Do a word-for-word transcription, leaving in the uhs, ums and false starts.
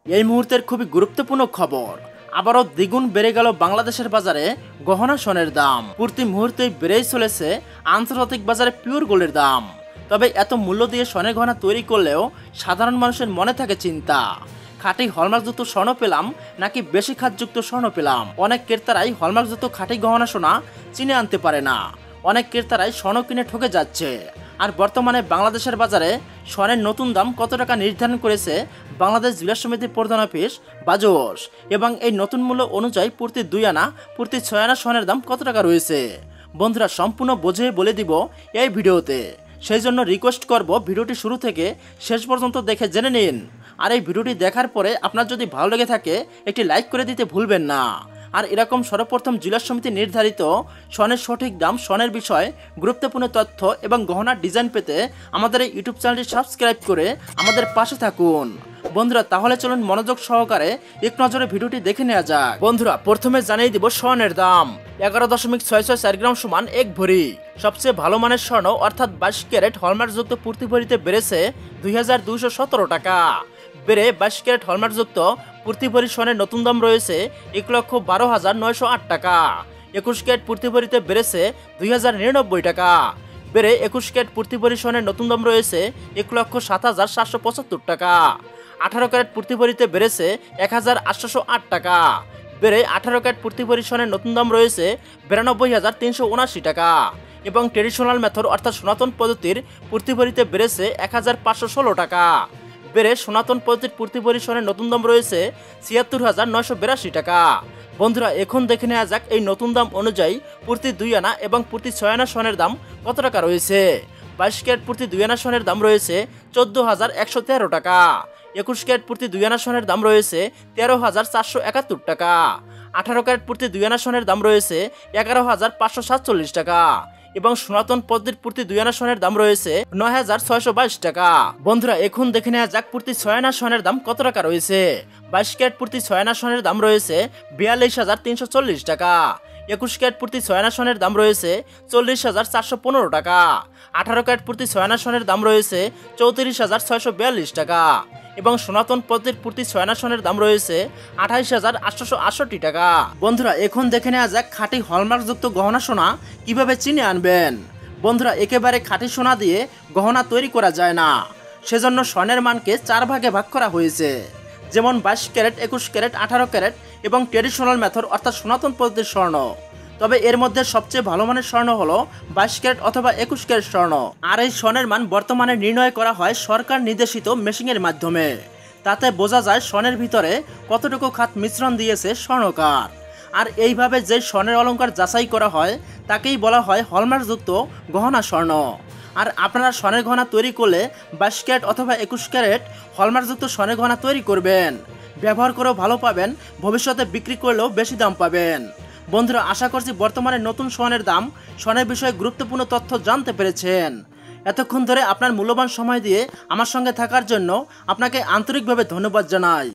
এই মুহূর্তের খুবই গুরুত্বপূর্ণ খবর, আবারও দ্বিগুণ বেড়ে গেল বাংলাদেশের বাজারে গহনা সোনের দাম। প্রতি মুহূর্তেই বেড়েই চলেছে আন্তর্জাতিক বাজারে পিওর গোল্ডের দাম। তবে এত মূল্য দিয়ে সোনের গহনা তৈরি করলেও সাধারণ মানুষের মনে থাকে চিন্তা, খাঁটি হলমার্কযুক্ত স্বর্ণ পেলাম নাকি বেশি খাতযুক্ত স্বর্ণ পেলাম। অনেক ক্রেতারাই হলমার্কযুক্ত খাঁটি গহনা সোনা চিনে আনতে পারে না, অনেক ক্রেতারাই স্বর্ণ কিনে ঠকে যাচ্ছে। আর বর্তমানে বাংলাদেশের বাজারে স্বর্ণের নতুন দাম কত টাকা নির্ধারণ করেছে বাংলাদেশ জুয়েলার্স সমিতির প্রধান অফিস বাজস, এবং এই নতুন মূল্য অনুযায়ী প্রতি দুই আনা প্রতি ছয় আনা স্বর্ণের দাম কত টাকা রয়েছে বন্ধুরা সম্পূর্ণ বুঝে বলে দিব এই ভিডিওতে। সেই জন্য রিকোয়েস্ট করব ভিডিওটি শুরু থেকে শেষ পর্যন্ত দেখে জেনে নিন। আর এই ভিডিওটি দেখার পরে আপনার যদি ভালো লেগে থাকে একটি লাইক করে দিতে ভুলবেন না। আর এরকম সর্বপ্রথম জুয়েলার্স সমিতি নির্ধারিত স্বর্ণের সঠিক দাম, স্বর্ণের বিষয়ে গুরুত্বপূর্ণ তথ্য এবং গহনার ডিজাইন পেতে আমাদের এই ইউটিউব চ্যানেলটি সাবস্ক্রাইব করে আমাদের পাশে থাকুন। বন্ধুরা তাহলে চলুন মনোযোগ সহকারে এক নজরে ভিডিওটি দেখে নেওয়া যাক। বন্ধুরা প্রথমে জানিয়ে দিব স্বর্ণের দাম। এগারো দশমিক ছয় ছয় চার গ্রাম সমান এক ভরি। সবচেয়ে ভালো মানের স্বর্ণ অর্থাৎ বাইশ ক্যারেট হলমার্কযুক্ত প্রতি ভরিতে বেড়েছে দুই হাজার দুইশো সতেরো টাকা। বেড়ে বাইশ ক্যারেট হলমার্কযুক্ত প্রতি ভরি স্বর্ণের নতুন দাম রয়েছে এক লক্ষ বারো হাজার নয়শো আট টাকা। একুশ ক্যারেট প্রতি ভরিতে বেড়েছে দুই হাজার নিরানব্বই টাকা। বেড়ে একুশ ক্যারেট প্রতি ভরি স্বর্ণের নতুন দাম রয়েছে এক লক্ষ সাত হাজার সাতশো পঁচাত্তর টাকা। আঠারো ক্যারেট প্রতি ভরিতে বেড়েছে এক হাজার আটশোশো আট টাকা। বেড়ে আঠারো ক্যারেট প্রতি ভরি স্বর্ণের নতুন দাম রয়েছে বিরানব্বই হাজার তিনশো উনআশি টাকা। এবং ট্রেডিশনাল মেথড অর্থাৎ সনাতন পদ্ধতির প্রতি ভরিতে বেড়েছে এক হাজার পাঁচশো ষোলো টাকা। বেড়ে সনাতন পদ্ধতির প্রতি ভরি স্বর্ণের নতুন দাম রয়েছে ছিয়াত্তর হাজার নয়শো বিরাশি টাকা। বন্ধুরা এখন দেখে নেওয়া যাক এই নতুন দাম অনুযায়ী প্রতি দুই আনা এবং প্রতি ছয় আনা স্বর্ণের দাম কত টাকা রয়েছে। বাইশ ক্যারেট প্রতি দুই আনা স্বর্ণের দাম রয়েছে চোদ্দ হাজার একশো তেরো টাকা। একুশ ক্যারেট প্রতি দুই আনা স্বর্ণের দাম রয়েছে তেরো হাজার চারশো একাত্তর টাকা। আঠারো ক্যারেট প্রতি দুই আনা স্বর্ণের দাম রয়েছে এগারো হাজার পাঁচশো সাতচল্লিশ টাকা। এবং সনাতন পদ্ধতির প্রতি দুই আনা স্বর্ণের দাম রয়েছে নয় হাজার ছয়শো বাইশ টাকা। বন্ধুরা এখন দেখে নেওয়া যাক প্রতি ছয় আনা স্বর্ণের দাম কত টাকা রয়েছে। বাইশ ক্যারেট প্রতি ছয় আনা স্বর্ণের দাম রয়েছে বিয়াল্লিশ হাজার তিনশো চল্লিশ টাকা। একুশ ক্যারেট প্রতি ছয় আনা স্বর্ণের দাম রয়েছে চল্লিশ হাজার চারশো পনেরো টাকা। আঠারো ক্যারেট প্রতি ছয় আনা স্বর্ণের দাম রয়েছে চৌত্রিশ হাজার ছয়শো বিয়াল্লিশ টাকা। এবং সনাতন পদ্ধতির প্রতি ছয় আনা স্বর্ণের দাম রয়েছে আঠাইশ হাজার আটশোশো আটষট্টি টাকা। বন্ধুরা এখন দেখে নেওয়া যাক খাঁটি হলমার্কযুক্ত গহনা সোনা কিভাবে চিনে আনবেন। বন্ধুরা একেবারে খাঁটি সোনা দিয়ে গহনা তৈরি করা যায় না, সেজন্য স্বর্ণের মানকে চার ভাগে ভাগ করা হয়েছে। যেমন বাইশ ক্যারেট, একুশ ক্যারেট, আঠারো ক্যারেট এবং ট্রেডিশনাল মেথড অর্থাৎ সনাতন পদ্ধতির স্বর্ণ। তবে এর মধ্যে সবচেয়ে ভালো মানের স্বর্ণ হলো বাইশ ক্যারেট অথবা একুশ ক্যারেট স্বর্ণ। আর এই স্বর্ণের মান বর্তমানে নির্ণয় করা হয় সরকার নির্দেশিত মেশিনের মাধ্যমে। তাতে বোঝা যায় স্বর্ণের ভিতরে কতটুকু খাত মিশ্রণ দিয়েছে স্বর্ণকার। আর এইভাবে যে স্বর্ণের অলংকার যাচাই করা হয় তাকেই বলা হয় হলমার্কযুক্ত গহনা স্বর্ণ। আর আপনারা স্বর্ণের গহনা তৈরি করলে বাইশ ক্যারেট অথবা একুশ ক্যারেট হলমার্কযুক্ত স্বর্ণের গহনা তৈরি করবেন। ব্যবহার করেও ভালো পাবেন, ভবিষ্যতে বিক্রি করলেও বেশি দাম পাবেন। বন্ধুরা আশা করছি বর্তমানে নতুন স্বর্ণের দাম, স্বর্ণের বিষয়ে গুরুত্বপূর্ণ তথ্য জানতে পেরেছেন। এতক্ষণ ধরে আপনার মূল্যবান সময় দিয়ে আমার সঙ্গে থাকার জন্য আপনাকে আন্তরিকভাবে ধন্যবাদ জানাই।